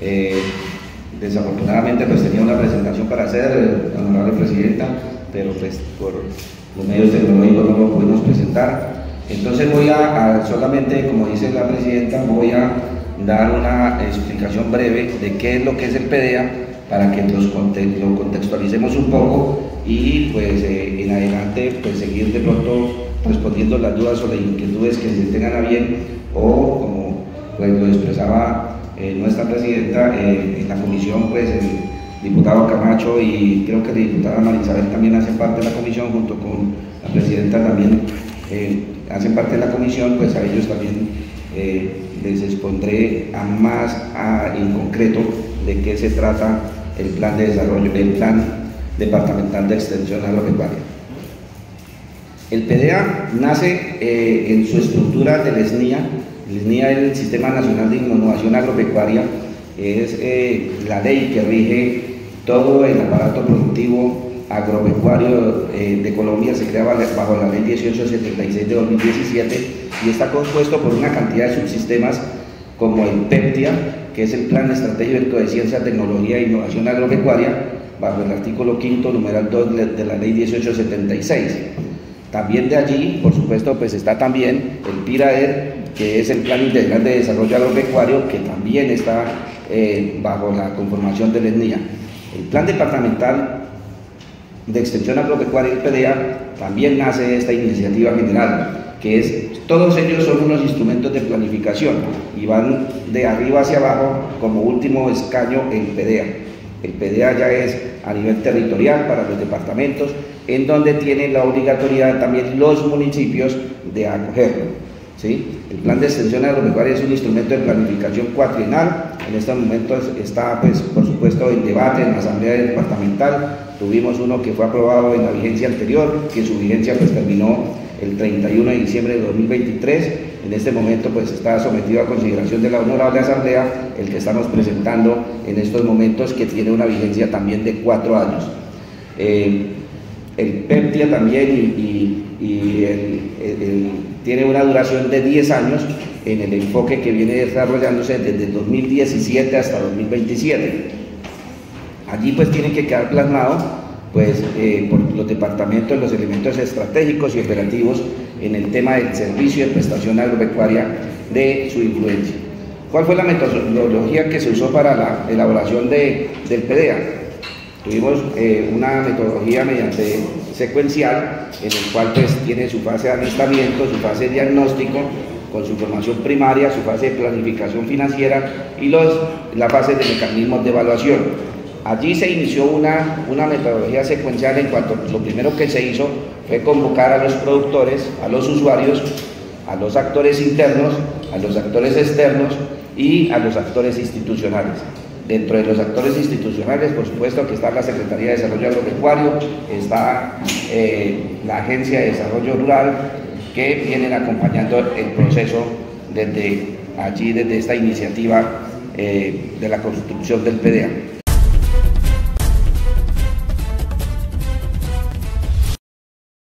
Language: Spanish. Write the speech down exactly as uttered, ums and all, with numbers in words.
Eh, desafortunadamente pues tenía una presentación para hacer, honorable presidenta, pero pues por los medios tecnológicos no lo pudimos presentar. Entonces voy a, a solamente, como dice la presidenta, voy a dar una explicación breve de qué es lo que es el P D A para que los conte lo contextualicemos un poco y pues eh, en adelante pues seguir de pronto respondiendo las dudas o las inquietudes que se tengan a bien, o como pues lo expresaba eh, nuestra presidenta eh, en la comisión, pues el diputado Camacho y creo que la diputada Marisabel también hacen parte de la comisión, junto con la presidenta también eh, hacen parte de la comisión, pues a ellos también eh, les expondré a más a, en concreto de qué se trata el plan de desarrollo, el plan departamental de extensión agropecuaria. El P D A nace eh, en su estructura del S N I A. El S N I A es el Sistema Nacional de Innovación Agropecuaria, es eh, la ley que rige todo el aparato productivo agropecuario eh, de Colombia. Se crea bajo la ley dieciocho setenta y seis de dos mil diecisiete y está compuesto por una cantidad de subsistemas como el PEPTIA, que es el Plan Estratégico de Ciencia, Tecnología e Innovación Agropecuaria, bajo el artículo quinto, numeral dos de la ley dieciocho setenta y seis. También de allí, por supuesto, pues está también el PIRADER, que es el Plan Integral de Desarrollo Agropecuario, que también está eh, bajo la conformación del S N I A. El Plan Departamental de Extensión Agropecuaria, el P D A, también nace de esta iniciativa general, que es, todos ellos son unos instrumentos de planificación y van de arriba hacia abajo como último escaño el P D A. El P D A ya es a nivel territorial para los departamentos, en donde tienen la obligatoriedad también los municipios de acogerlo, ¿sí? El Plan de Extensión Agropecuaria es un instrumento de planificación cuatrienal. En estos momentos está, pues, por supuesto, en debate en la Asamblea Departamental. Tuvimos uno que fue aprobado en la vigencia anterior, que su vigencia pues terminó el treinta y uno de diciembre de dos mil veintitrés. En este momento pues está sometido a consideración de la Honorable Asamblea el que estamos presentando en estos momentos, que tiene una vigencia también de cuatro años. Eh, el PEPTIA también y, y, y el, el, el, tiene una duración de diez años en el enfoque que viene desarrollándose desde el dos mil diecisiete hasta dos mil veintisiete. Allí pues tiene que quedar plasmado pues eh, por los departamentos los elementos estratégicos y operativos en el tema del servicio de prestación agropecuaria de su influencia. ¿Cuál fue la metodología que se usó para la elaboración de, del P D A? Tuvimos eh, una metodología mediante secuencial, en el cual pues tiene su fase de alistamiento, su fase de diagnóstico, con su formación primaria, su fase de planificación financiera y los, la fase de mecanismos de evaluación. Allí se inició una, una metodología secuencial en cuanto lo primero que se hizo fue convocar a los productores, a los usuarios, a los actores internos, a los actores externos y a los actores institucionales. Dentro de los actores institucionales, por supuesto, que está la Secretaría de Desarrollo Agropecuario, está eh, la Agencia de Desarrollo Rural, que vienen acompañando el proceso desde allí, desde esta iniciativa eh, de la construcción del P D A.